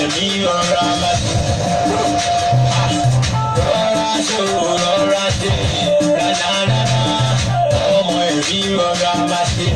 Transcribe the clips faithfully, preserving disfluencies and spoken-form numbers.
ẹ̀mí ọ̀rọ̀ àmàtí. Rọra ṣe rọra ṣe rárá ọmọ ẹ̀mí ọ̀rọ̀ àmàtí.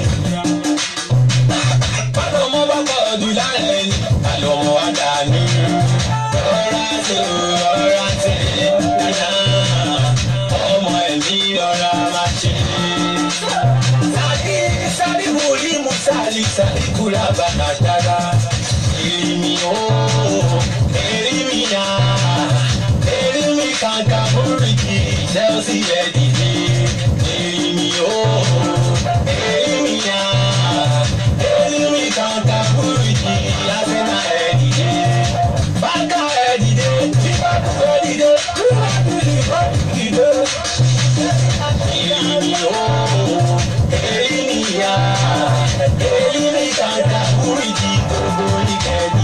Bàtọ̀ mọ́ bá pọ̀ jù lára ẹni àlọ́ ọmọ wa dànù. Rọra ṣe rọra ṣe rárá ọmọ ẹ̀mí ọ̀rọ̀ àmàtí. Sadi sadi wòlíì Musali sadi kúrò àbànàjára. Erimi o, erimi na, erimi kankan buriki, Chelsea edidi. Erimi o, erimi na, erimi kankan buriki, Arsenal edidi. Baka edidi, Liverpool edidi, Liverpool edidi. Erimi o, erimi na, erimi kankan buriki, Toboli edidi.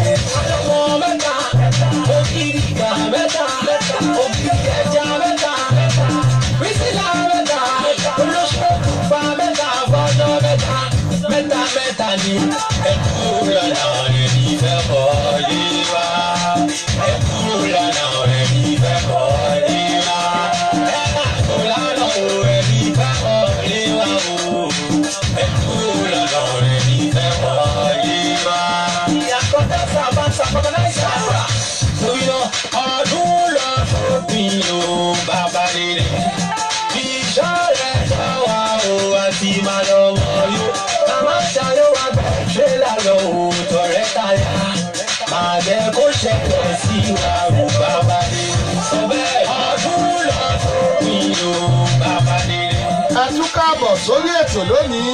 Káàbọ̀ sórí ètò lónìí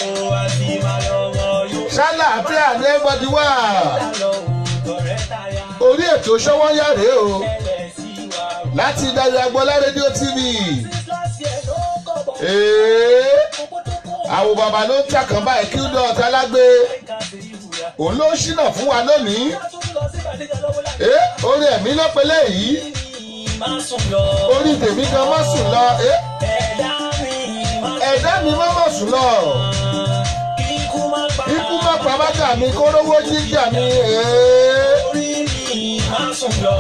ṣàlàáfíà ní everybody wà orí ètò Ṣówónyá rèé o láti Dayo Agboola rédíò tv. Àwọn bàbá ló ń takàn báyìí kí ó dán ọ̀tá lágbé òun ló ń ṣínà fún wa lónìí. Orí ẹ̀mí lọ́pẹ́lẹ́ yìí orí tèmi gan má sùn lọ. Ẹ̀dá mi má mọ̀ sùn lọ. Ikú má pa bàtà mi kó rówó jíjà mi. Orí mi má sùn lọ.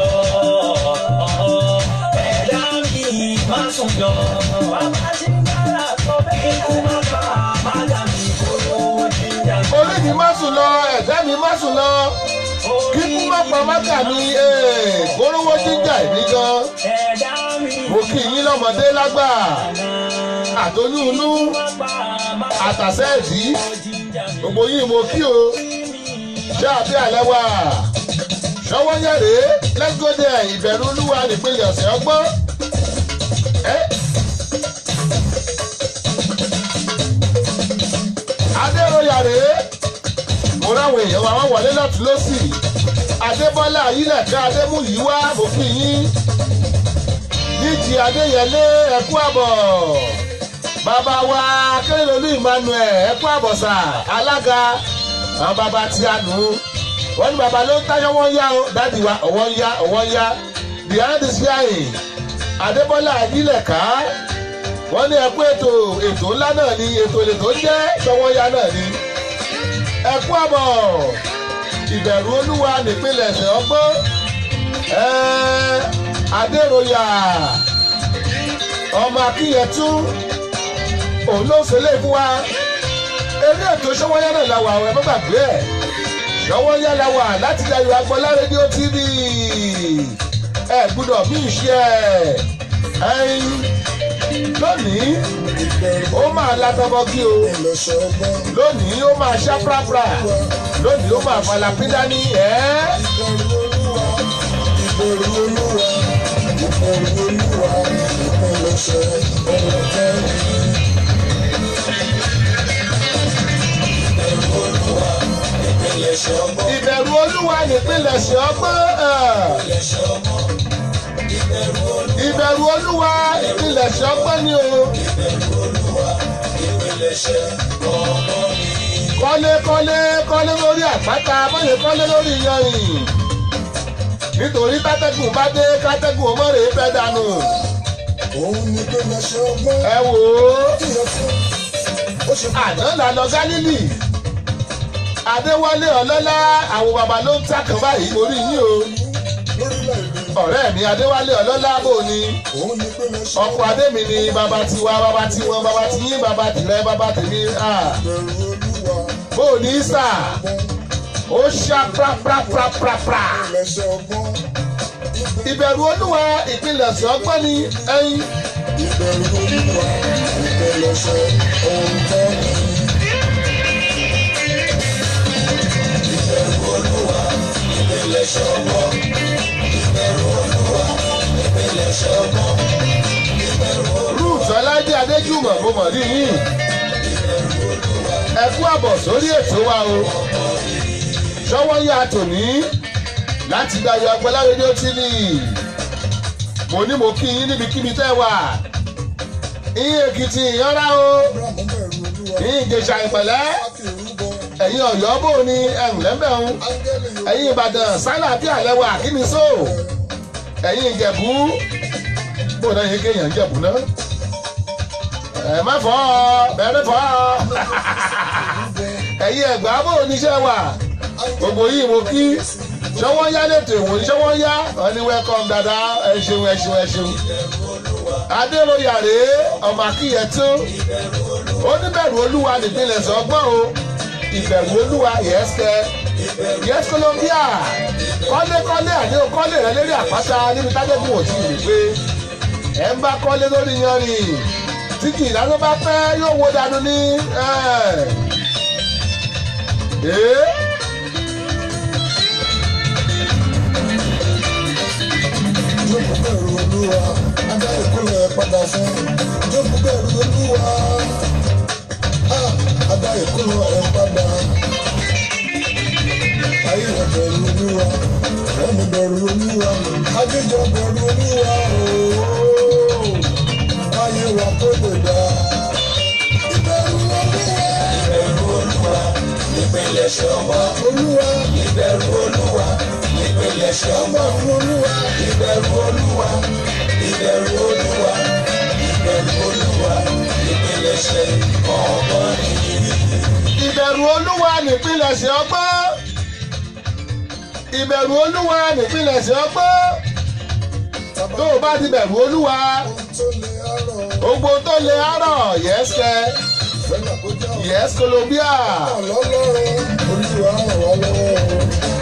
Ẹ̀dá mi má sùn lọ. Bàbá ti ń bára sọ bẹ́ẹ̀. Ikú má pa bàtà mi kó rówó jíjà mi. Orí mi má sùn lọ. Ẹ̀dá mi má sùn lọ. Kíkú má pa bàtà mi kó rówó jíjà mi gan. Mo kí yín lọ́mọdé lágbà. Àtolúunú àtàsẹ́ẹ̀dì gbogbo yìí mo kí o ṣé àbí àlẹ́ wà Ṣówónyá rèé let's go there. Ìbẹ̀rù Olúwa nípínlẹ̀ ọ̀sẹ̀ ọgbọ́n. Adéróyà rèé mo ráwọn èèyàn wa wọ́n wọlé lọ́tún lọ́sì. Adébọ́lá Ayílẹ̀ká Adémúyìwá mo kí yín. Níjì Adéyẹlé ẹ̀kú àbọ̀. Bàbá wa Akérèdọ́lù Emmanuel ẹ̀kú àbọ̀sà alága àwọn bàbá tí a nù. Wọ́n ní bàbá ló ń táyọ̀ wọ́n yá o dáàdì wa ọ̀wọ́ ń yá ọ̀wọ́ ń yá. Behind the scene Adébọ́lá Ayílẹ̀ká wọ́n ní ẹ̀kú ètò ètò ńlá náà ni ètò ètò ń jẹ́ Ṣówónyá náà ni. Ẹ̀kú àbọ̀ Ìbẹ̀rù Olúwa nípínlẹ̀ ẹ̀sẹ̀ ọgbọ́n. Adéróyà ọmọ Akínyẹtún òun ló ṣe lé fún wa. Eré ètò Ṣówónyá náà la wà àwọn ẹ̀mọ́ gbàgbé ẹ̀. Ṣówónyá la wà láti Dayo Agboola rédíò tv. Ẹ gbúdọ̀ bí ìṣe ẹ̀ lónìí ó máa látọmọgí o. Lónìí ó máa ṣá prapra. Lónìí ó máa falapídá ní ẹ́. Ìbẹ̀rù Olúwa ìbẹ̀rù Olúwa ìpilẹ̀ṣẹ̀ ọ̀rọ̀ Ìbẹ̀rù Olúwa nípínlẹ̀ṣẹ̀ ọgbọ́n. Ìbẹ̀rù Olúwa nípínlẹ̀ṣẹ̀ ọgbọ́n ni o. Kọ́lé kọ́lé kọ́lé lórí àpáta bóyá kọ́lé lórí iyanrìn. Nítorí tátẹ́gùn bá dé kátẹ́gùn ọmọrè fẹ́ dànù. Ẹ wò ó. Àná là lọ Gálílì. Adéwálé Ọlọ́lá àwọn bàbá ló ń tàkàn báyìí orí yín o. Ọ̀rẹ́ mi Adéwálé Ọlọ́lá bò ní. Ọkọ Adémi ni bàbá tiwa bàbá tiwọn bàbá tiyín bàbá tìrẹ bàbá tèmi. Bò ní sà ó ṣá praprapraprapra. Ìbẹ̀rù Olúwa ìpilẹ̀ṣẹ̀ ọgbọ́n ni ẹ̀yin. Ìbẹ̀rù Olúwa ìpilẹ̀ṣẹ̀ ọgbọ́n ni. Ìbẹ̀rù Olúwa ìpilẹ̀ṣẹ̀ ọgbọ́n. Ìbẹ̀rù Olúwa ìpilẹ̀ṣẹ̀ ọgbọ́n. Ìbẹ̀rù Olúwa. Ruth Ọlájí Adéjùmọ̀ mo mọ̀ rí yín. Ẹ kú àbọ̀ sórí ètò wa o. Ṣọwọ́ yá tòní láti Dayọ̀ Agbọ́lá rédíò T V. Mo ní mo kí yín níbikíbi tẹ́ wà. Ìyín Èkìtì ìyánra o. Ìyín Ìjẹ̀ṣà ìpẹ̀lẹ́. Ẹ̀yin Ọ̀yọ́ bò ní ẹ̀rùn lẹ́mbẹ̀rún. Ẹ̀yin Ìbàdàn sálà bí àlẹ́wà kí ni so. Ẹ̀yin Ìjẹ̀bú bò náà yẹ kéèyàn Ìjẹ̀bú náà. Ẹ má fọ́ ọ bẹ̀rẹ̀ fọ́ ọ. Ẹ̀yin Ẹ̀gbá bò níṣẹ́ wà. Gbogbo yìí mo kí. Ṣọwọ́ yá lẹ́tọ̀ ìwòye ṣọwọ́ yá wọ́n ní welcome dada ẹ ṣeun ẹ ṣeun ẹ ṣeun. Adéròyàrè ọmọ akíyẹ tó oníbẹ̀rù Olúwa nípínlẹ̀ sọ́gbọ́n o ìbẹ̀rù Olúwa yẹ́sẹ̀ yẹ́sẹ̀ Colombia kọ́lékọ́lé àdé kọ́lé rẹ lérí àpáta níbi tájẹ́gùn ò tí ì rí pé ẹ̀ ń bá kọ́lé lórí yanrìn tí kì í dáná bá pẹ́ yóò wó dànù ní. Jókòó bẹ̀rù Olúwa, ajá ìkúlẹ̀ padà fún. Jókòó bẹ̀rù Olúwa, ajá ìkúlẹ̀ padà. Ayé rẹ̀ bẹ̀rù Olúwa, ẹ̀mí bẹ̀rù Olúwa, ajíjọ bẹ̀rù Olúwa ooo. Ayé wa kó lè dá. Ìbẹ̀rù Olúwa. Ìbẹ̀rù Olúwa, ìpilẹ̀ṣẹ̀ ọgbọ́n. Olúwa. Ìbẹ̀rù Olúwa. Ìpilẹ̀ṣẹ̀ ọgbọ́n fún Olúwa. Ìbẹ̀rù Olúwa. Ìbẹ̀rù Olúwa. Ìbẹ̀rù Olúwa. Ìpilẹ̀ṣẹ̀ ọgbọ́n ni. Ìbẹ̀rù Olúwa nípilẹ̀ṣẹ̀ ọgbọ́n. Ìbẹ̀rù Olúwa nípilẹ̀ṣẹ̀ ọgbọ́n. Tó o bá ti bẹ̀rù Olúwa, gbogbo tó lè àárọ̀ yẹ́sẹ̀ yẹ́s Colombia. Ọlọ́run Olúwa ràn wá lọ́wọ́.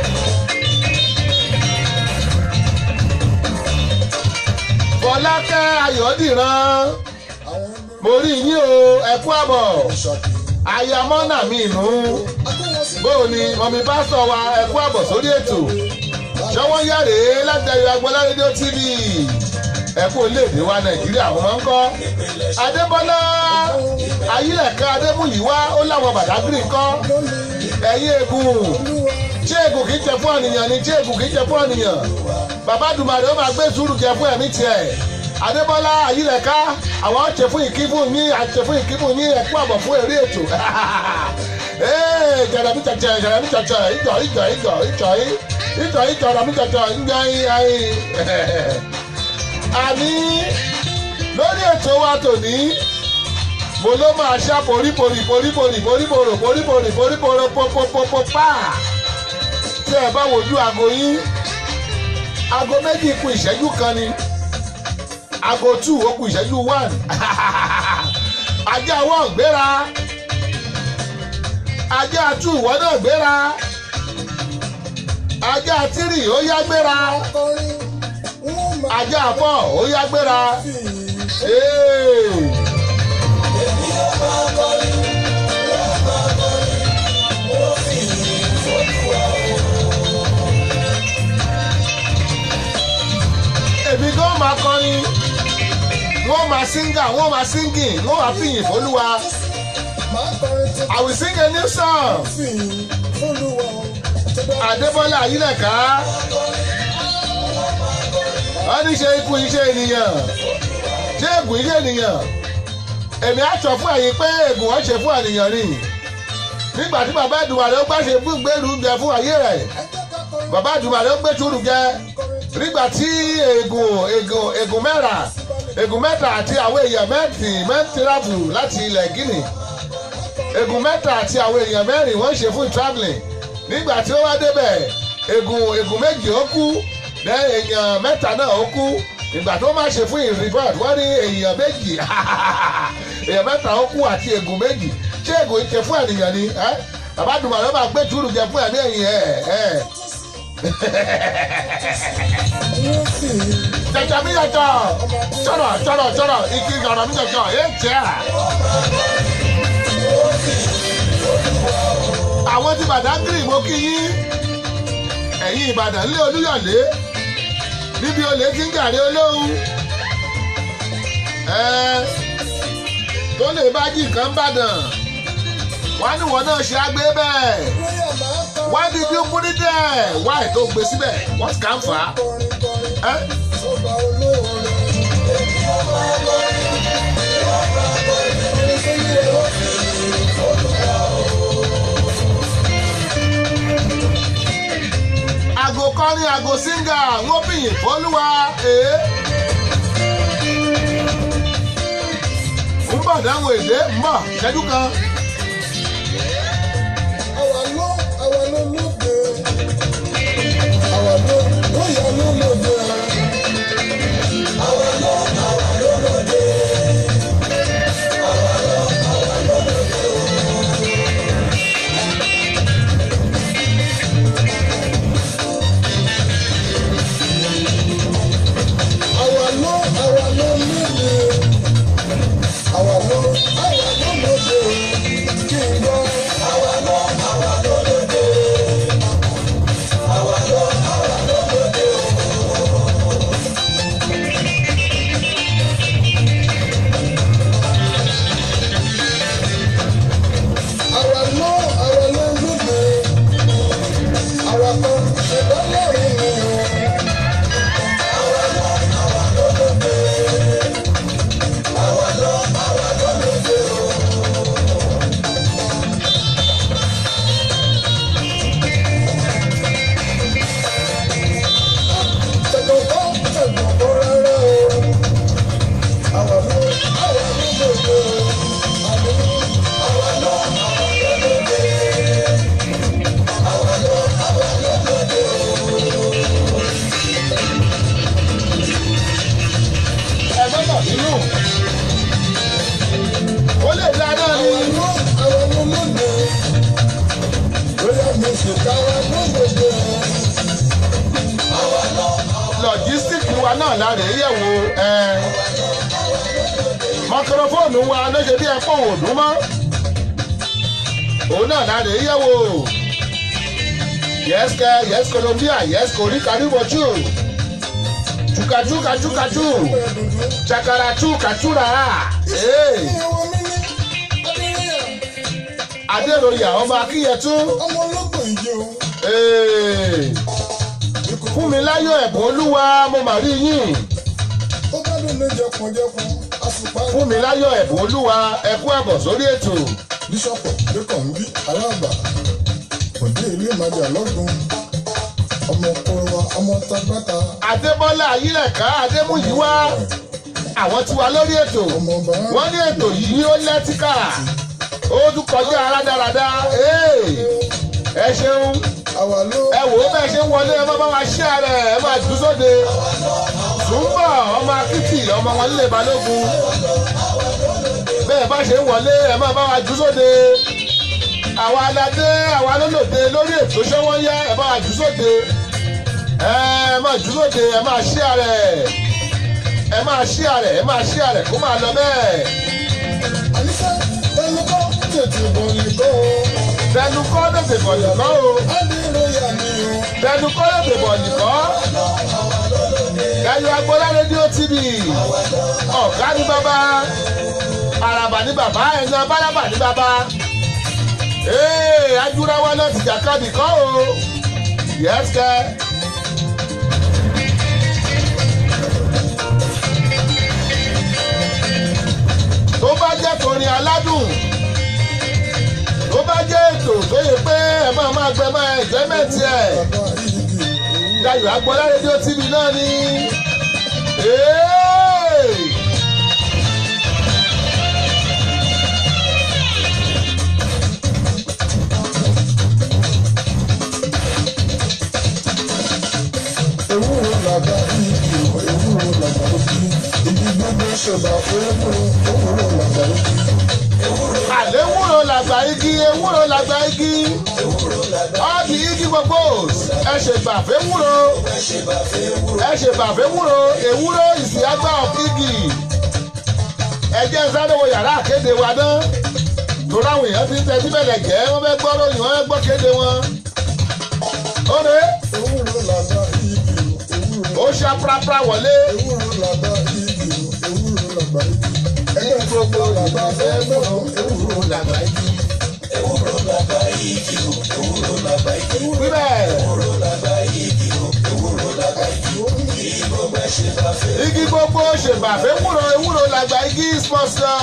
Fọlákẹ́ Ayọ̀dìran mo rí yín o ẹ kú àbọ̀ ayamọ́nà mi nù bóò ni mọ̀mí pásítọ̀ wa ẹ kú àbọ̀ sórí ètò ṣọwọ́ yàrá láti Dayọ̀ Agbọ́lá rédíò T V ẹ kú orílẹ̀-èdè wa Nàìjíríà wọn máa ń kọ́ Adébọ́lá Ayílẹ̀ká Adémúyìwá ó láwọn Bàdágìrì kọ́ ẹ̀yin egun ṣé egun kì í jẹ fún àníyàn ni ṣé egun kì í jẹ fún àníyàn bàbá Dùmarè ó máa gbé sùúrù jẹ fún ẹ̀mí tiẹ̀ Adébọ́lá Ayílẹ̀ká àwọn ọ̀ṣẹ̀ fún ìkífún yín àṣẹ fún ìkífún yín ẹ̀kú àbọ̀ fún èrè ètò jẹ̀rẹ̀mí tẹ̀tẹ̀ jẹ̀rẹ̀mí tẹ̀tẹ̀ ìjọ ìjọ ìjọ ìjọ ìjọ ìjọ rẹ̀mí tẹ̀tẹ̀ ìjọ ìjọ àní lórí ètò wa tòní mo ló máa ṣá poríporí poríporí poríporò poríporí poríporò popopopo pa tí ẹ bá wojú aago yín aago méjì kù ìṣẹ́jú kan ni aago two ó kù ìṣẹ́jú one ajá one gbéra ajá two wọ́n náà gbéra ajá three ó yá gbéra ajá four ó yá gbéra. Èmi gan máa kọrin wọ́n máa síngà wọ́n máa síngìn wọ́n máa fìyìn fólúwa. I will sing a new song. Adébọ́lá Ayílẹ̀ká wọ́n ní ṣe ikú iṣẹ́ ènìyàn ṣé ègùn iṣẹ́ ènìyàn èmi á sọ fún ẹ̀yin pé ègùn wọ́n ṣe fún ènìyàn ni nígbà tí bàbá Dùmarè ó gbàṣẹ fún gbèrú jẹ fún ayé rẹ̀ bàbá Dùmarè ó gbé túrú jẹ nígbà tí ègùn ègùn ègùn mẹ́ra ègùn mẹ́ta àti àwọn èèyàn mẹ́tì mẹ́tìráfù láti ilẹ̀ Guinea egun mẹ́ta àti àwọn èèyàn mẹ́rin wọ́n ṣe fún travelling nígbà tí ó wá débẹ̀ egun egun méjì ó kú lẹ́yìn èèyàn mẹ́ta náà ó kú ìgbà tó máa ṣe fún ìrìbọ̀d wọ́n ní èèyàn méjì èèyàn mẹ́ta ó kú àti egun méjì ṣé egun ìṣe fún ènìyàn ni bàbá dùnmọ̀ ló máa gbé túrú jẹ fún ẹ̀mí ẹ̀yìn ẹ̀ jẹjẹ mi yàtọ̀ sọ̀rọ̀ sọ̀rọ̀ sọ̀rọ̀ igi ọ̀rọ̀ mi yàtọ̀ ẹ̀ jẹ́ à. àwọn tí Badagry mo kí yín ẹ̀yin Ìbàdàn lé Olúyọ̀lé níbi olè tí ń gàrí olóhùn tó lè bá jí nǹkan bàdàn wọ́n ní wọn náà ṣe àgbé bẹ́ẹ̀ why did you put it there why tó gbé síbẹ̀ what can fa ẹ́. àgò kọrin àgò síngà wọ́n bìyìn fọ́lúwa ee. ń bọ̀ dáhùn èdè ń bọ̀ ṣẹ́jú kan. àwa ló àwa ló lóde àwa ló bóyá ló lóde àwa ló àwa ló lóde àwa ló àwa ló lóde. Àwa ló àwa ló lóde àwa ló àwa ló lóde kí n gbọ́. Àwa ló àwa ló lóde àwa ló àwa ló lóde. Àwa ló àwa ló lóde àwa kan ìbálòrin ni o. Àwa ló àwa ló lóde àwa ló àwa ló lóde o. Tẹ̀gbọ̀n tẹ̀gbọ̀n rárá o. Àwa ló àwa ló lóde o. Àwa ló àwa ló lóde. Àwa ló àwa ló lóde o. ẹ gbọ́dọ̀ nínú ó lè dá náà ni. Àwa ló àwa ló lóde. Bóyá mi sì káwa ló lóde o. Àwa ló lọ́jísítìkì wa náà láre yẹ̀wò mọ́kírọ́fóònù wa ló ṣe bí ẹ̀pọ̀ òdùn mọ́ òun náà láre yẹ̀wò yes kẹ yes Colombia yes Costa Rica chukaju kaju kaju chakara chu kachura ee Adéroyà ọmọ Akínyẹtú ọmọ ológun ìjẹ o. ee fún mi láyọ̀ ẹ̀bùn Olúwa mo mà rí yín. Ó bá dùn ní jẹkùnjẹkùn àsùpá. fún mi láyọ̀ ẹ̀bùn Olúwa ẹ kú àbọ̀ sórí ètò. Bíṣọ̀pù Adékànbí Aláàbà òde ìlú Ìmàjà lọ́dún ọmọ kọrọwà ọmọ tagbáta. Adébọ́lá Ayílẹ̀ká Adémúyìwá àwọn tí wà lórí ètò wọ́n ní ètò yìí ó lẹ́tíkà ó tún kọjá rádaràda ẹ ṣeun Àwa ló ẹ wò ó bẹ́ẹ̀ ṣe ń wọlé ẹ má bá wa ṣẹ́ rẹ̀ ẹ máa jù sóde Zùmbọ̀ ọmọ Akítì ọmọ wọn nílé Balógun bẹ́ẹ̀ bá ṣe ń wọlé ẹ má bá wa jù sóde àwa aládé àwa lólòdé lórí ètò Ṣówónyá ẹ bá wa jù sóde ẹ máa jù sóde ẹ máa ṣẹ́ rẹ̀ ẹ máa ṣẹ́ rẹ̀ ẹ máa ṣẹ́ rẹ̀ kó máa lọ bẹ́ẹ̀. àníṣe ẹnu kọ́ tètè bọ̀ nìkan o. Tẹnu kọ́ tètè bọ̀ nìkan o. Adéroyà ni o. Tẹnu kọ́ tètè bọ̀ nìkan. Ẹyọ Agbọ́lá rédíò T V. Ọ̀gá ní bàbá. Àràbà ní bàbá. Ẹ̀yìn abárábà ní bàbá. Ee ajúráwá náà ti jàkadì kọ́ o. Yẹ́sẹ̀. Tó bá jẹ́ torin aládùn. Tó bá jẹ́ ètò tó yẹ pé ẹ máa máa gbẹ máa ẹ̀jẹ̀ mẹ́tì ẹ̀. Dayọ̀ Agbọ́lá rédíò T V náà ni. ṣèbà fún ewúro làgbà igi. àlẹ́ ewúro làgbà igi ewúro làgbà igi ọ́ọ̀dì igi gbogbo ẹ ṣèbà fún ewúro ẹ ṣèbà fún ewúro ewúro ìsì àgbà ọ̀fíìgì ẹ jẹ́ sáré wo yàrá àkéde wa dán torí àwọn èèyàn ti ń tẹ́tí bẹ̀rẹ̀ jẹ́ wọ́n fẹ́ gbọ́ ròyìn wọ́n fẹ́ gbọ́ kéde wọn. ó rè é ewúro làgbà igi ewúro. ó ṣá prapra wọlé. ewúro làgbà igi ewúro làgbà igi. ẹgbẹ́ gbogbo làgbà fẹ́ gbọ́dọ̀ ewúro làgbà igi. ewúro làgbà igi o ewúro làgbà igi. bíbẹ̀ ewúro làgbà igi o ewúro làgbà igi. igi gbogbo ẹ ṣe bá fẹ́. igi gbogbo ṣèbà fẹ́ wúro ewúro làgbà igi sponsor.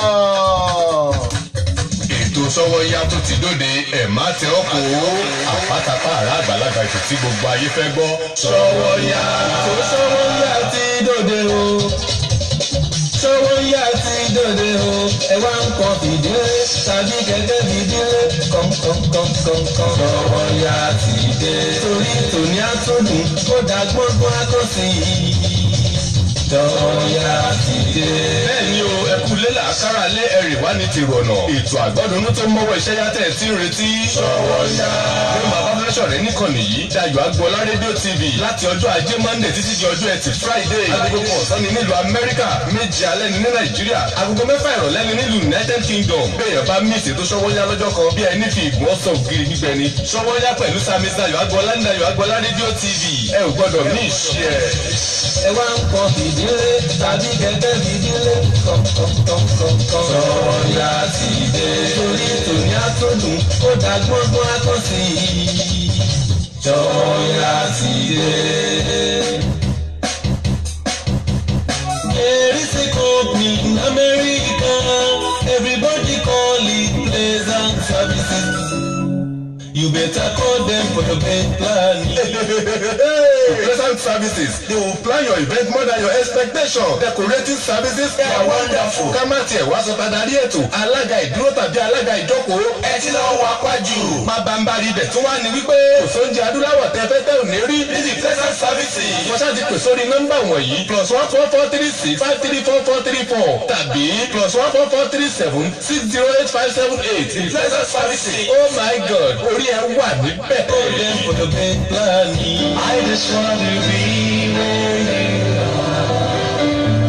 ètò Sọ́wọ́nyá tó ti dóde ẹ̀ má tẹ ọ́ kó àpátápá àrà àgbàlagbà ètò tí gbogbo ayé fẹ́ gbọ́. Sọ́wọ́nyá ètò Sọ́wọ́nyá ti dóde o Sọ́wọ́nyá ti dóde o ẹ wá ń kọ́ fìdílé tàbí kẹ̀kẹ́ fìdílé kọ̀ǹkọ̀ǹkọ̀ǹkọ̀ǹ. Sọ́wọ́nyá ti dé torí tòní àtúndùn ó dá gbọ́ngbọ́n àtọ́sí yìí. Sọ́wọ́nyá ti dé. bẹ́ẹ̀ ni o ẹ kú lélà kára lé ẹrì wá ní ti rọ̀nà ètò àgbọ́dúnú tó mọ́wọ́ iṣẹ́ yàtẹ̀ tí ń retí. Sọ́wọ́nyá. ló máa bá fẹ́ sọ̀rọ̀ níkànnì yìí Dayọ̀ Agboola rédíò tv láti ọjọ́ ajé monday títí di ọjọ́ ẹtì friday agogo kan ọ̀sán ni nílùú amẹ́ríkà méje alẹ́ ni ní nàìjíríà agogo mẹ́fà ìrọ̀lẹ́ ni nílùú united kingdom béèyàn bá mí ìṣètò Sọ́wọ́nyá lọ́jọ́ kan bí ẹni fi ìgbọ́n sọ ògiri gbígbẹ ni Sọ́wọ́nyá pẹ̀lú sami Dayọ̀ Agboola ní Dayọ̀ Agboola rédíò tv ẹ ò gbọ́dọ̀ mí ìṣe ẹ̀. ẹ wá ń kọ́ fìdílé tàbí kẹ̀kẹ́ fìdílé kọ̀ǹkọ̀ǹkọ̀ǹkọ̀ǹ. Sọ́wọ́nyá ti dé torí tòní àtúndùn ó dá gbọ́ngbọ́n àtọ́sí yìí. Sọ́wọ́nyá ti dé. Erisi company in America, everybody call it Pleasant Services. You better call them for your event plan. Pleasant Services they will plan your event more than your expectation. Decorating services they are wonderful. ká má tiẹ̀ wá sọ tadarí ètò alága ìdúró tàbí alága ìjókòó. Ẹ ti lọ wá pàjù. má bá ń bá rí ibẹ̀ tún wá ní wípé kò sóúnjẹ adúláwọ̀ tẹ́fẹ́ tẹ́ ò ní rí. This is Pleasant Services. wọ́n ṣáà ti pè sórí nọ́mbà wọ̀nyí plus one four four three six five three four four three four tàbí plus one four four three seven six zero eight five seven eight. Pleasant Services. oh my god orí ẹ wà níbẹ̀. Call them for the event plan. I just want to be where you are.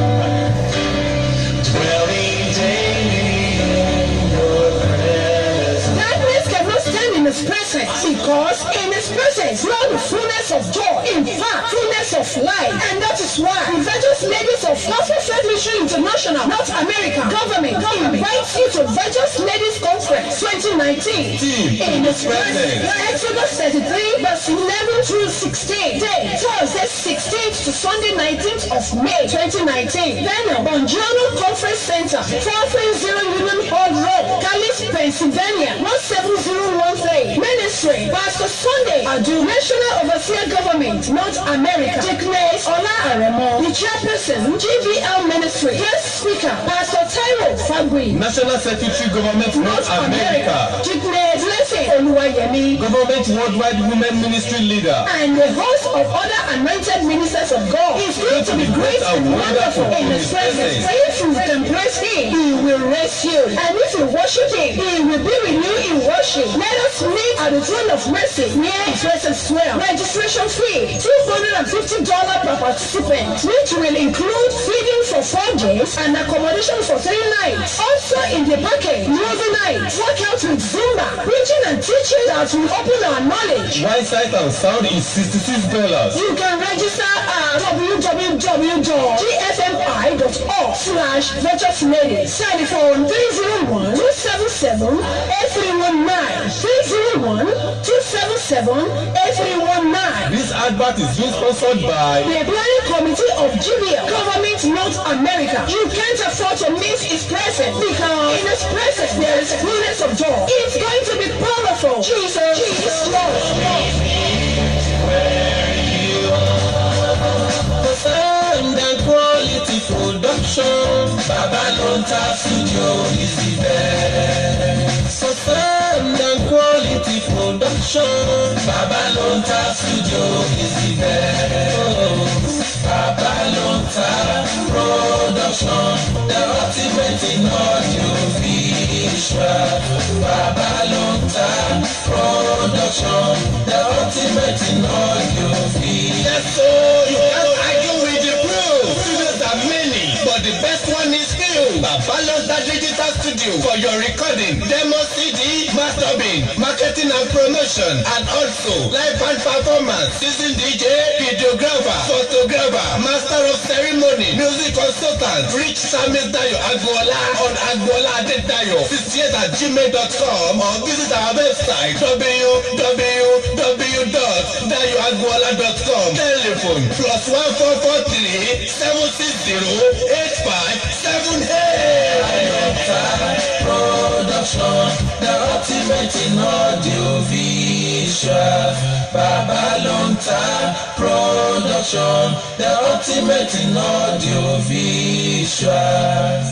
Dwelling daily in your presence. Darkness cannot stand in His presence because in His presence dwell the fullness of joy. In fact, fullness of life. And that is why the Virtuous Ladies of Gospel Faith Mission International, North America, government, invites you to Virtuous Ladies Conference twenty nineteen. In His presence. Exodus thirty-three, verse eleven through sixteen. Day, Thursday sixteenth to Sunday nineteenth of May twenty nineteen. Venue, Bongiorno Conference Center, four three zero Union Hall Road, Calais, Pennsylvania, one seven zero one three. Ministry, Pastor Sunday, Adu, National Overseer Government, North America. Dickness Ola Aremo, the chairperson, G B L Ministry. Guest speaker, Pastor Taiwo Fagui, National Secretary Government North America. Dickness Blessing Oluwayemi, Government Worldwide Women Ministry Leader. and the host of other anointed ministers of God is going to be great and wonderful in His presence. For if you can praise Him, He will raise you. And if you worship Him, He will be with you in worship. Let us meet at the throne of mercy near His presence well. Registration fee, two hundred fifty dollars per participant, which will include feeding for four days and accommodation for three nights. Also in the package, movie night, workout with Zumba, preaching and teaching that will open our knowledge. Wine sight and sound is sixty-six dollars. You can register at w w w dot g f m i dot org slash Virtuous Ladies. Telephone three zero one two seven seven eight three one nine three zero one two seven seven eight three one nine. This advert is being sponsored by The Planning Committee of G B L, Government North America. You can't afford to miss His presence because in His presence there is fullness of joy. It's going to be powerful. Jesus, Jesus, Lord, Lord. Sound and quality production. Babalonta Studio is the best. For sound and quality production. Babalonta Studio is the best. Babalonta Production. studio for your recording, demo C D, mastering, marketing and promotion, and also live band performance, season D J, videographer, photographer, master of ceremony, music consultant. Reach Samuel Dayo Agboola on Agboola Adedayo sixty-eight at gmail dot com or visit our website w w w dot dayo agboola dot com. Telephone plus one four four three seven six zero eight five seven eight. Production, the ultimate in audio visual. Babalonta Production, the ultimate in audio visual.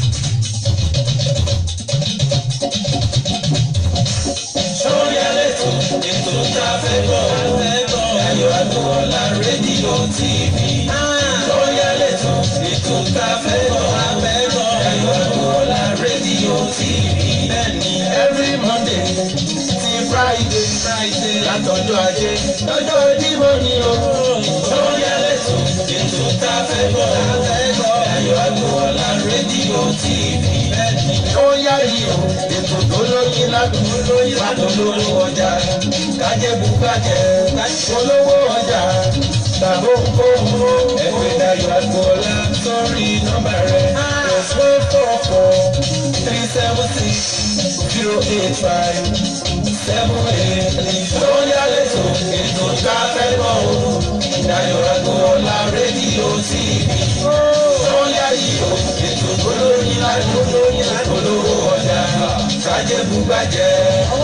Sọ́yà lẹ́tọ̀ ètò tá a fẹ́ gbọ́ Dayọ̀ Agboola rédíò tíìvì. Sọ́yà lẹ́tọ̀ ètò tá a fẹ́ gbọ́ Dayọ̀ Agboola rédíò tíìvì. Bẹ́ẹ̀ni every Monday ti Friday Friday látọjọ́ ajé lọ́jọ́ Jímọ̀ ni o. Sọ́yà lẹ́tọ̀ ètò tá a fẹ́ gbọ́ Dayọ̀ Agboola rédíò tíìvì. Bẹ́ẹ̀ni ó yá yìí o ètò tó lóyún ládùúgbò lóyún ládùúgbò ọjà kájẹ́ bùkájẹ́ olówó ọjà tàbó kóhó ẹgbẹ́ Dayọ̀ Agboola sórí nọ́mbà rẹ̀ plus one four four three seven six zero eight five seven eight. Sọ́yà lẹ́tọ̀ ètò tá a fẹ́ gbọ́ o Dayọ̀ Agboola rédíò tíìvì. Sọ́yà yìí o ètò tó lóyún ládùúgbò lóyún ládùúgbò ọjà kájẹ́ bùkájẹ́.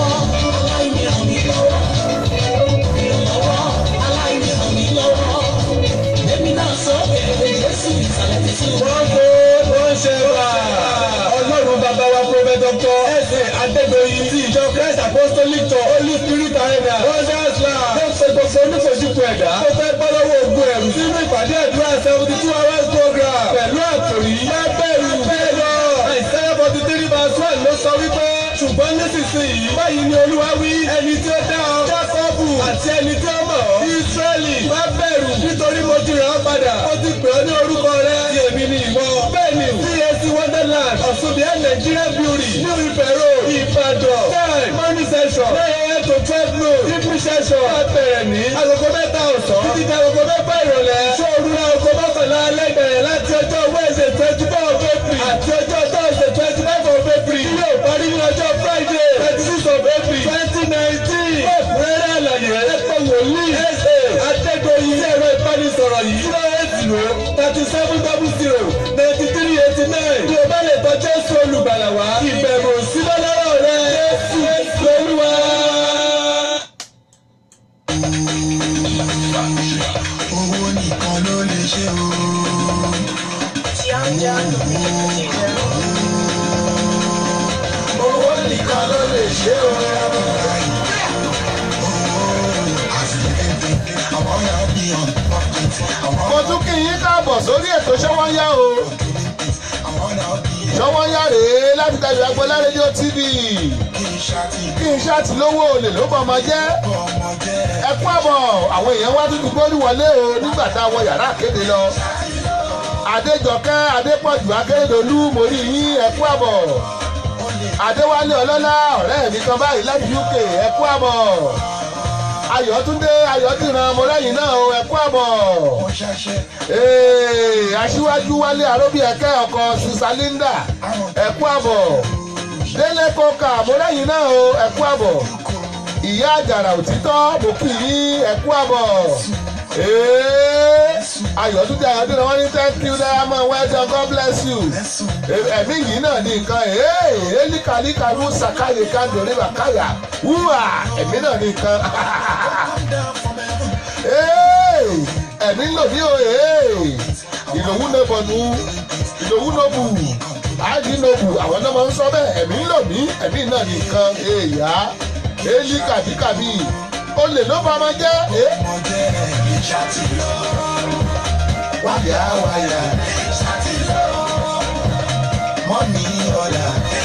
Aláìní ràn mí lọ́wọ́, ìrànlọ́wọ́, aláìní ràn mí lọ́wọ́. Èmi náà sọ èrè Jésù ìsàlẹ̀ tí sí. Wọ́n kó wọ́n ṣe wà. Ọlọ́run bàbá wa Prophet Doctor Ẹ̀sìn Adégbèyí ti ìjọ Christ Apostolic Church Holy Spirit Arena. Wọ́n ṣe àṣà. Wọ́n ṣe gbogbo onífojúkọ ẹ̀dá. Ó fẹ́ bọ́ lọ́wọ́ ogun ẹ̀rù sínú ìpàdé àdúrà seventy two hours program. Pẹ̀lú àkòrí lábẹ́rù bẹ́ẹ̀ lọ. Àìsáyà forty three verse one ló sọ wípé ṣùgbọ́n nísinsìnyí báyìí ni Olúwa wí ẹni tí ó dá ọ Jákọ́bù àti ẹni tí ó mọ̀ ọ́ Ísírẹ́lì má bẹ̀rù nítorí mo ti rà ọ́ padà ó ti pè ọ́ ní orúkọ rẹ tí èmi ni ìwọ. Bẹ́ẹ̀ni C A C Wonderland Ọ̀ṣunbíà Nigeria Brewery New Ife Road Ìbàdàn time morning session nine a m to twelve noon evening session á bẹ̀rẹ̀ ní agogo mẹ́ta ọ̀sán títí di agogo mẹ́fà ìrọ̀lẹ́ ṣóòru ní agogo mọ́kànlá alẹ́ bẹ̀rẹ̀ láti ọjọ́ Wednesday twenty four of April àti ọjọ́ Thursday twenty five of April tí yóò parí ní ọjọ́ Friday twenty six of April twenty nineteen. Ẹ̀kúnrẹ́rẹ́ àlàyé ẹ̀pọ̀ wòlíì ẹ̀sẹ̀ Adégbèyí sí ẹ̀rọ ìbánisọ̀rọ̀ yìí zero eight zero thirty seven double zero ninety three eighty nine. Bí o bá lè tọ́ Jésù olùgbàlà wá ìbẹ̀rù sí lọ́lọ́rọ̀ rẹ Jésù lolúwa. Owó nìkan ló lè ṣe o. Owó nìkan ló lè ṣe o. Mo tún kí yín káàbọ̀ sórí ètò Ṣọ́wọ́nyá o. Ṣọ́wọ́nyá rèé láti Dayọ̀ Agboola rédíò tíìvì. Kí n ṣáàtì lówó olè ló bọ́ ọmọ jẹ́. Ẹ kú àbọ̀ àwọn èèyàn wá tuntun gbórí wọlé o nígbà tá a wọ yàrá àkéde lọ. Adéjọkẹ́ Adépọ̀jù Akérédolú mo rí yín ẹ kú àbọ̀. Adéwálé Ọlọ́lá ọ̀rẹ́ mi kan báyìí láti U K ẹ kú àbọ̀. Ayọ̀túndé Ayọ̀dìran mo lẹ́yìn náà o ẹ kú àbọ̀. Aṣíwájú Wálé Àróbí ẹ̀kẹ́ ọkọ̀ Sísá Linda ẹ kú àbọ̀. Délé Kọ́kà mo lẹ́yìn náà o ẹ kú àbọ̀. Ìyá Àjàrà Òtítọ́ mo kì í ẹ kú àbọ̀. Ayọ̀túndé Ayọ̀dìran wọ́n ní thank you diamond well done God bless you. Ẹ̀mí yìí náà ní nǹkan elíkàlíkà ló ṣàkáyè kándòrí bàkáyà wúwà ẹ̀mí náà ní nǹkan. Ẹ̀mí ń lò ní o ìlòwú nobọ̀nù ìlòwú nobu àìdí nobu àwọn náà máa ń sọ bẹ́ẹ̀ ẹ̀mí ń lò ní ẹ̀mí náà ní nǹkan èèyà elíkàlíkàbí olè ló bá máa jẹ́. Wáyà wáyà mọ́mí ọ̀la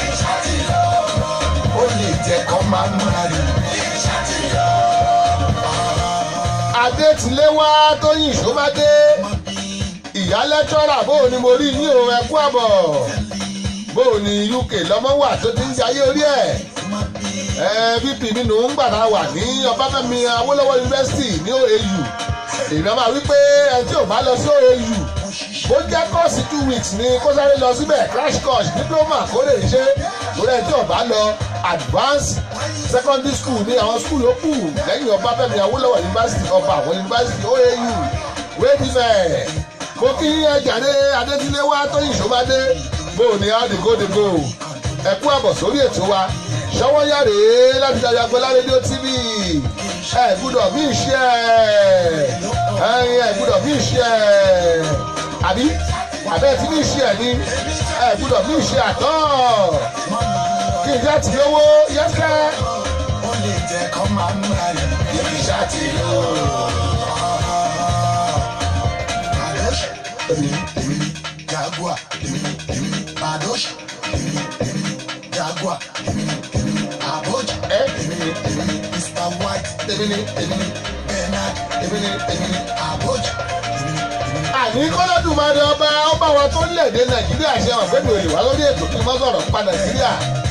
ó lè jẹ́ kọ́ máa ń múra rí. Adétiléwá Tóyìn Ìṣóbádé ìyá lẹ́tọ́rà bó ni mo rí yín o ẹ kú àbọ̀. bóò ní U K lọ́mọ wà tó ti ń jayé orí ẹ̀ V P mi nù ń gbàdá wà ní Ọbáfẹ́mi Awólọ́wọ̀ University ní O A U èèyàn máa wí pé ẹni tí ò bá lọ sí O A U bó jẹ́ kọ́ọ̀sì two weeks ni kó sáré lọ síbẹ̀ crash course diploma kó lè ṣe lórí ẹni tí ò bá lọ advanced secondary school ní àwọn school ó kù lẹ́yìn Ọbáfẹ́mi Awólọ́wọ̀ University ọba àwọn University O A U wéèdìfẹ̀ mo kí ẹjàre Adédílé wá Tóyìn Ṣọ́bádé bó ní àdìgódìgó ẹ̀kú àbọ̀ sórí ètò wa ṣọwọ́ yàrá láti dájú Agbọ́lá rédíò T V ẹ gbúdọ̀ mí ṣe ẹ gbúdọ̀ mí ṣe àbí àbẹ́ tí mí ṣe ní ẹ gbúdọ̀ mí ṣe àtọ́ kí n jẹ́ tìlówó yẹ́fẹ́. ó lè jẹ́ kọ́ máa ń bá yẹn ibi ṣàtìló. Badosh, èmi èmi Jaguar, èmi èmi Badosh, èmi èmi Jaguar, èmi èmi Aboja, èmi èmi Mister White, èmi èmi Bernard, èmi èmi Aboja, èmi èmi. àní kọ́lọ́dún máa ní ọba ọba wa tó lè dé Nàìjíríà ṣe wà pẹ̀lú òyìnbó lórí ètò kí n má sọ̀rọ̀ pa Nàìjíríà.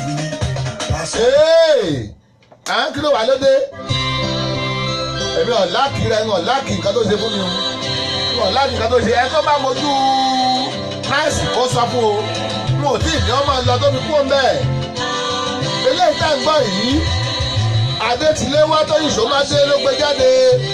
à ń kí ló wà lóde èmi ọ̀làkì rẹ̀ ń ọ̀làkì nǹkan tó ṣe fún mi o ọ̀làkì nǹkan tó ṣe ẹ tó bá mojú náìsì kó sọ fún o mo ò tí ì ní ọmọ lọ tó fi kú ọmọ ẹ eléyìí tá ń gbọ́ yìí Adétiléwá Tóyìn Ṣọ́bádé ló gbé jáde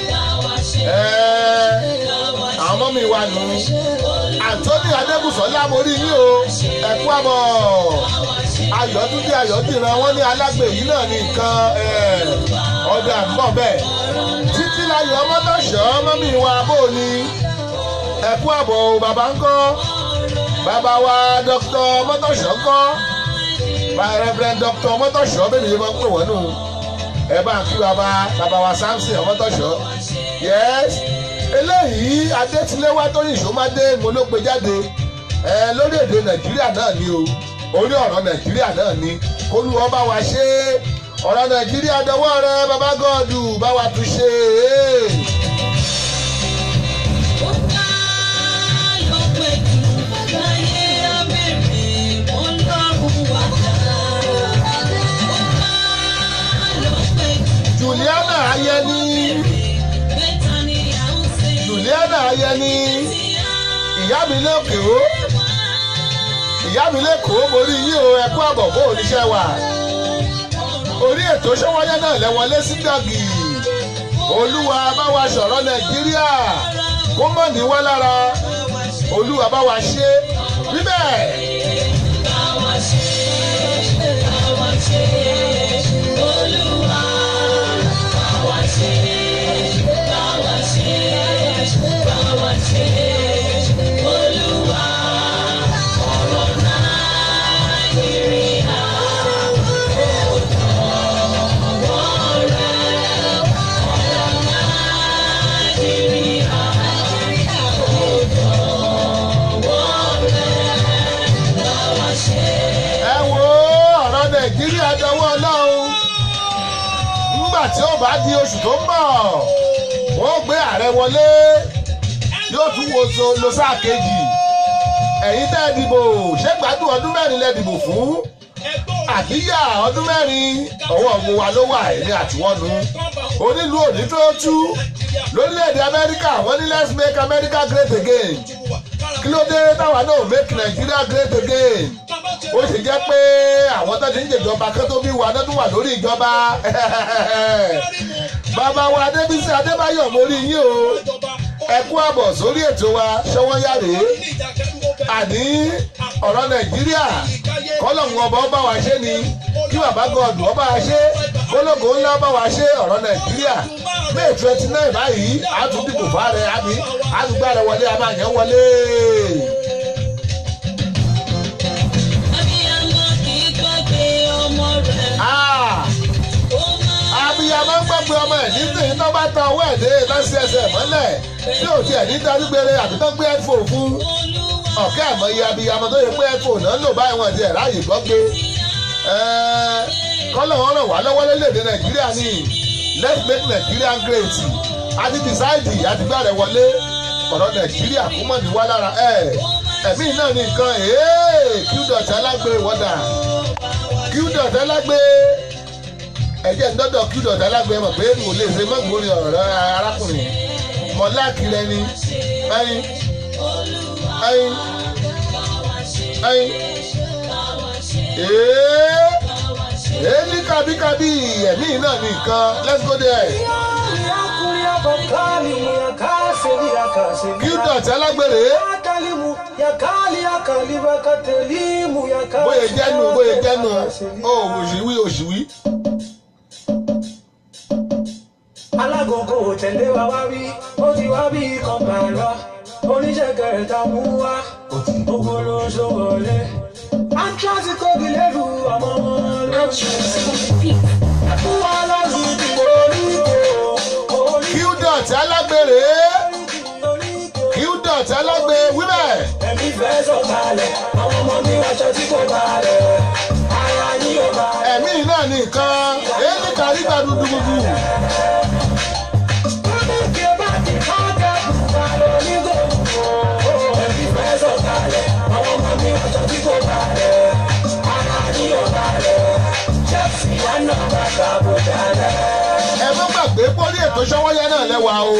àwọn ọmọ mi wà nù Anthony Adébùsọ́lá mo rí yín o ẹ̀kú àbọ̀ Ayọ̀túndé Ayọ̀dìran wọn ní alágbè yìí náà ní nǹkan ọdẹ àgbọ̀ bẹ́ẹ̀ títí láyọ̀ ọmọdọ̀ṣọ́ ọmọ mi wà bó ni ẹ̀kú àbọ̀ bàbá ń kọ́ bàbá wa dókítà ọmọdọ̀ṣọ́ ń kọ́ Reverend dókítà ọmọdọ̀ṣọ́ bẹ́ẹ̀ ni yẹn máa ń pè wọ́n nù ẹ bá ń kí bàbá bàbá wa Samson ọmọdọ̀ṣọ́ yes eléyìí Adétiléwá Tóyìn Ṣọ́bádé mo ló gbé jáde ẹ lórí èdè Nàìjíríà náà ni o orí ọ̀rọ̀ Nàìjíríà náà ni kólúwọ́ bá wa ṣe ọ̀rọ̀ Nàìjíríà dọwọ́ rẹ bàbá gọ́ọ̀dù bá wa tún ṣe é. Juliana Ayẹni Juliana Ayẹni ìyá mi lẹ́kọ̀ọ́ ìyá mi lẹ́kọ̀ọ́ mo rí yín o ẹ̀kú àbọ̀ bó oníṣẹ́ wa orí ètò Ṣọ́wọ́nyá náà lẹ́wọ̀lé sí dàgì Olúwa bá wa sọ̀rọ̀ Nàìjíríà kó mọ̀ ní wá lára Olúwa bá wa ṣe bíbẹ̀. Nàìjíríà dọwọ́ Ọlọ́run nígbà tí ó bá di oṣù tó ń bọ̀ wọ́n gbé ààrẹ wọlé yóò tún wo so lo sáà kejì ẹ̀yin tẹ́ ẹ dìbò ṣé gbádùn ọdún mẹ́rin lẹ dìbò fún àbíyá ọdún mẹ́rin ọwọ́ ọmọ wa ló wà ẹ̀mí àtiwọ́nu onílù òní tó tú lórílẹ̀‐èdè Amẹ́ríkà wọ́n ní let's make America great again kí ló dé táwa náà make Nigeria great again ó sì jẹ́ pé àwọn tó ti ń jèjọba kí tó bí wa tó tún wà lórí ìjọba bàbá wa Adébísí Adébáyọ̀ mo rí yín o ẹ kú àbọ̀ sórí ètò wa Ṣọ́wọ́nyá rèé àní ọ̀rọ̀ Nàìjíríà kọ́lọ́hún ọba ọba wa ṣe ni kí bàbá gọ́ọ̀dù ọba wa ṣe kólógò ńlá ọba wa ṣe ọ̀rọ̀ Nàìjíríà May twenty nine báyìí àtúndìbò fáre àbí àtúgbàrẹ̀ wọlé àmàyàn wọlé. abiyamọ ń gbàgbé ọmọ ẹ̀ nítorí tó bá tan owó ẹ̀dẹ́ lọ́sí ẹsẹ̀ mọ́lẹ̀ tí ò tiẹ̀ ní darúgbére àbí tó gbé headphone fún ọ̀kẹ́ àmọ́yé abiyamọ tó yẹ pé headphone náà ń lò báyìí wọn ti ẹ̀ ráàyè gbọ́ pé kọ́lọ̀ wọn ràn wá lọ́wọ́ lórílẹ̀‐èdè Nàìjíríà ní let's make Nigeria great àti decide àti gbà rẹ̀ wọlé ọ̀rọ̀ Nàìjíríà kó mọ̀ ní wá lára ẹ̀ ẹ̀mí náà ní nǹkan ee q dot alágbe wọ́dà q dot alágbe ẹ̀jẹ̀ ńdọ́dọ̀ q dot alágbe mọ̀ pé mo lè ṣe mọ́gbóni ọ̀rọ̀ arákùnrin mọ̀láàkì rẹ ni ẹyin ẹyin ẹyin ee ee ní kábíkábí ẹ̀mí náà ní nǹkan let's go there. q dot alágbèrè bóyá jẹ́nu bóyá jẹ́nu ó òṣìwí òṣìwí. alágòkò tẹ̀lé wa wá rí ó ti wá bí kan pààrọ̀ oníṣẹ́ kẹta mú wá ògbóló ṣòwòlé antrasi kógi lẹ́rù ọmọ wọn lóṣù wá lọ́sùn tí orí kò orí. q dot alágbèrè q dot alágbè wíbẹ̀. ẹ̀mí fẹ́ sọ̀kalẹ̀ àwọn ọmọ mi wáṣọ tí kò balẹ̀ ara yín ò balẹ̀. ẹ̀mí náà ní nǹkan èyí kárí gbàdúgbò gbogbo. ẹ má gbàgbé pọ́lí ètò ṣọwọ́yá náà lẹ́wà o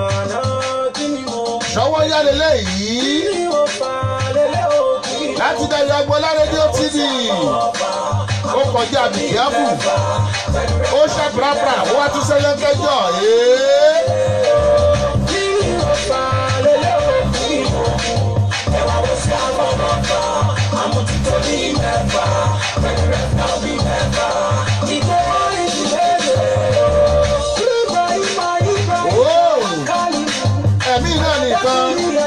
ṣọwọ́yá lélẹ́yìí láti Dayọ̀ Agboola rédíò tv ó kọjá bìkíáfù ó ṣàprápra ó wá tún sẹ́yìn kẹjọ ẹ̀mí náà nìkan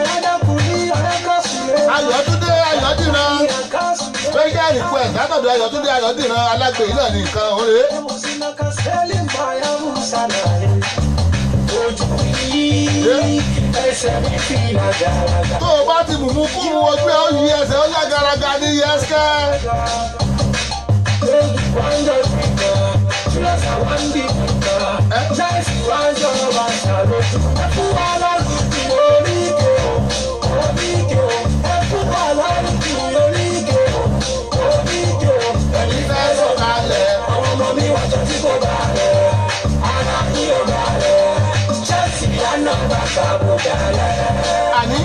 Ayọ̀túndé Ayọ̀dìran special request látọ̀dọ̀ Ayọ̀túndé Ayọ̀dìran alágbè náà nìkan òre. tó o bá ti mùmú kú mu ojú ẹ ó yí ẹsẹ̀ ó yá garaga ní yẹ́sẹ̀. Ani.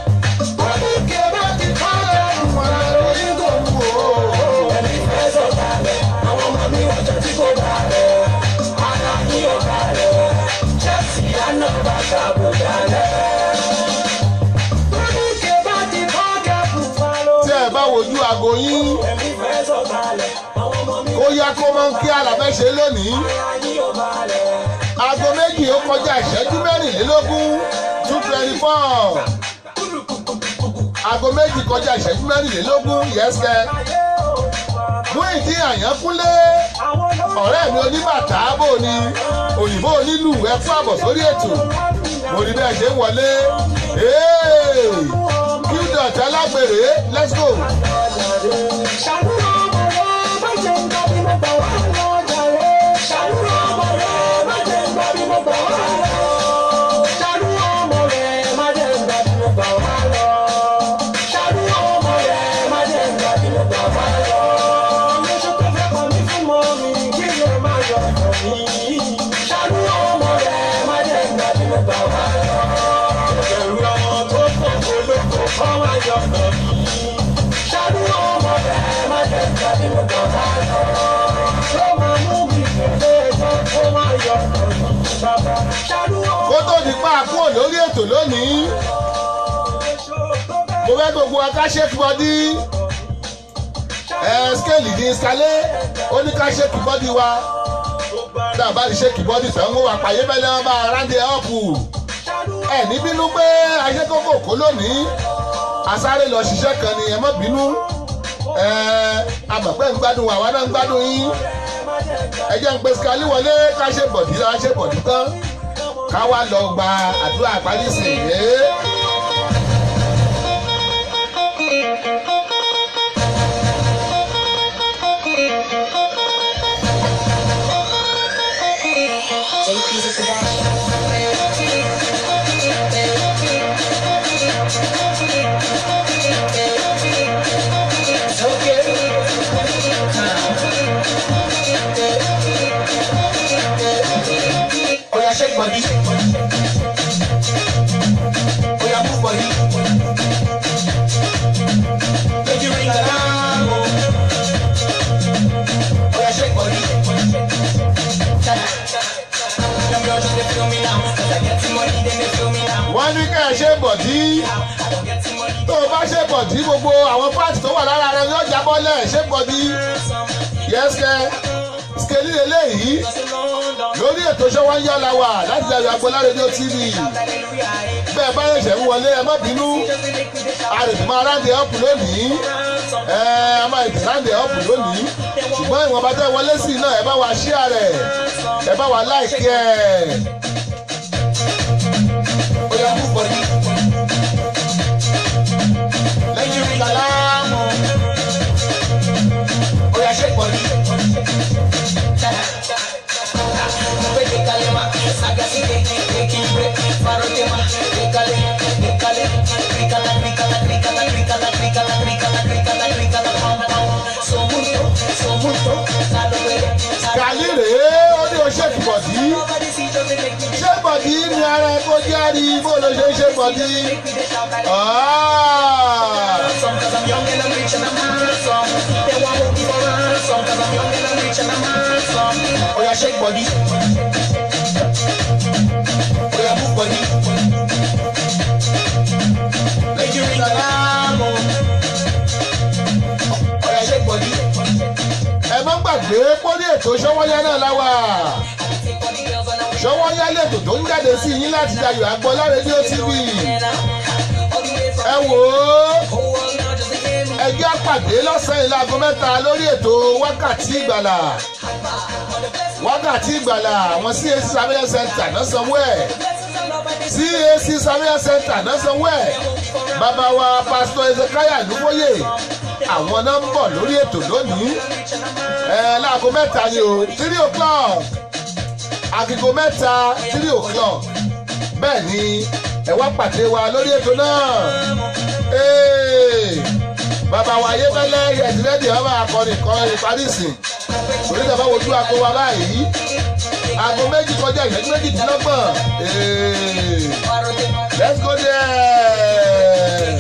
tí ẹ bá wojú aago yín kó yá kó máa ń kí alábẹ́ṣe lónìí aago méjì ó kọjá ìṣẹ́jú mẹ́rìnlélógún two twenty four aago méjì kọjá ìṣẹ́jú mẹ́rìnlélógún yẹ́sẹ̀ Muyideen Àyànkúnlé ọ̀rẹ́ mi oníbàtà bò ní òyìnbó onílù ẹ fún àbọ̀ sórí ètò mo rí bẹ́ẹ̀ ṣe ń wọlé q dot alágbèrè let's go. kó tó di pa àkúrò lórí ètò lónìí mo fẹ́ gbogbo aká shake body ẹ̀ scale ní skalẹ̀ ó ní ká shake body wa tá a bá ti shake body tán ó wà pàyẹ́ bẹ́ẹ̀ lẹ́wọ́n bá rándé ọ̀pù ẹ̀ ní bínú pé aṣẹ́kọ̀kọ̀ kó lónìí asáré lọ ṣiṣẹ́ kan ni ẹ má bínú àmọ̀pẹ́ ń gbádùn àwa náà ń gbádùn yín ẹ jẹ́ ń pe skali wọlé ká ṣe bọ̀dí ká ṣe bọ̀dí tán ká wá lọ gba àdúrà àparí sí i. wọ́n ní ká ẹ ṣe bọ̀dí tó o bá ṣe bọ̀dí gbogbo àwọn pàtì tó wà lára rẹ yóò jábọ́lẹ̀ ṣe bọ̀dí yẹ́sẹ̀ skeli eléyìí lórí ètò ṣọwọ́ ń yá la wà láti Dayọ̀ Agboola rédíò T V bẹ́ẹ̀ bá yẹ̀ ṣẹ̀ ń wọlé ẹ má bínú a lè fi máa ráńdì ọ̀pù lónìí ẹ a máa ètò ráńdì ọ̀pù lónìí ṣùgbọ́n ìwọ̀n bá tẹ́ wọlé sí náà ẹ bá wa ṣíà rẹ̀ ẹ bá wa láìkí ẹ̀. lẹ́yìn kàlámù ó yà ṣe pọ̀ ní. Kàlí rèé ó ní o ṣe bọ̀dí ṣé bọ̀dí ni ara ẹ kó jáde bó ló ṣe ṣe bọ̀dí. Ó yá ṣe bọ̀dí ó yá mú bọ̀dí lẹ́yìn rí kàlámù ó yá ṣe bọ̀dí. Ẹ má gbàgbé pọ́lí ètò Ṣọ́wọ́nyá náà láwà. Ṣọ́wọ́nyá lètò tó ń jáde sí yín láti Dayọ̀ Agboola rédíò T V. Ẹ wò ó ẹjẹ́ àpàdé lọ́sàn-án yìí láago mẹ́ta lórí ètò wákàtí ìgbàlà. Wákàtí ìgbàlà àwọn C A C Samuel Center náà sanwó ẹ̀. C A C Samuel Center náà sanwó ẹ̀. Bàbá wa Pásítọ̀ Ezekiah Lúbóyè àwọn náà ń bọ̀ lórí ètò lónìí ẹ láago mẹ́ta ni o three o'clock agogo mẹ́ta three o'clock bẹ́ẹ̀ ni ẹ wá pàdé wa lórí ètò náà bàbá wa Ayébẹ́lẹ́ yẹtìrẹ́dì ọba akọrin kan ìparí ìsìn orí ìjọba wojú aago wa báyìí aago méjì kọjá ìṣẹ́jú méjìdínlọ́gbọ̀n let's go there.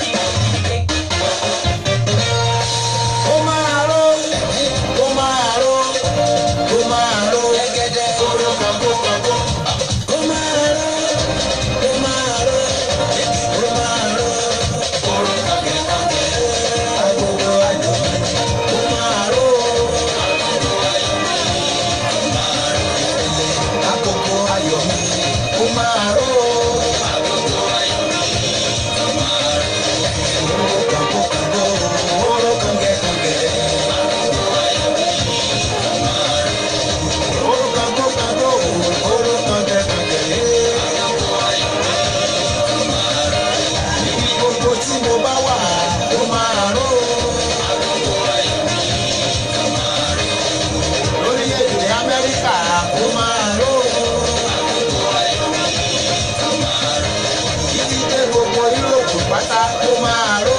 Pátá ló máa ró.